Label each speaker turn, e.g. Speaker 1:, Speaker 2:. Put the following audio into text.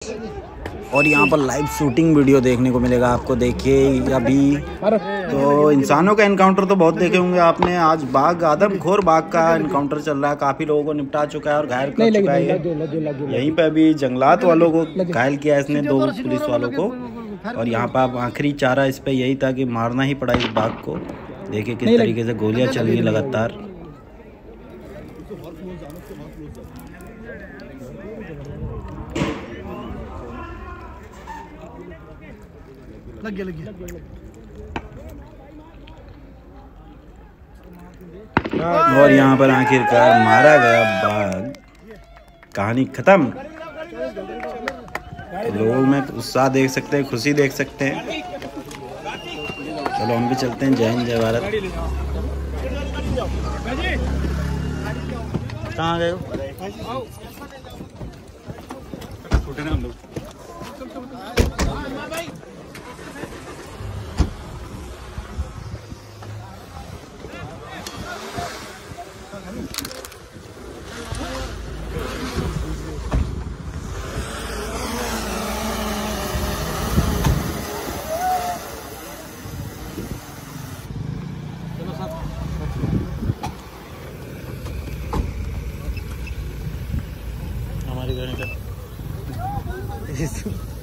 Speaker 1: और यहाँ पर लाइव शूटिंग वीडियो देखने को मिलेगा आपको। देखिए अभी तो इंसानों का एनकाउंटर तो बहुत देखे होंगे आपने, आज बाघ, आदमखोर बाघ का एनकाउंटर चल रहा है। काफी लोगों को निपटा चुका है और घायल कर चुका है। यहीं पे अभी जंगलात वालों को घायल किया है इसने, 2 पुलिस वालों को। और यहाँ पर अब आखिरी चारा इस पे यही था कि मारना ही पड़ा इस बाघ को। देखिए किस तरीके से गोलियां चल रही है लगातार। और यहाँ पर आखिरकार मारा गया बाघ, कहानी खत्म। लोगों में उत्साह देख सकते हैं, खुशी देख सकते हैं। चलो हम भी चलते हैं। जय हिंद, जय भारत। कहाँ गए हो? हमारी गाड़ी का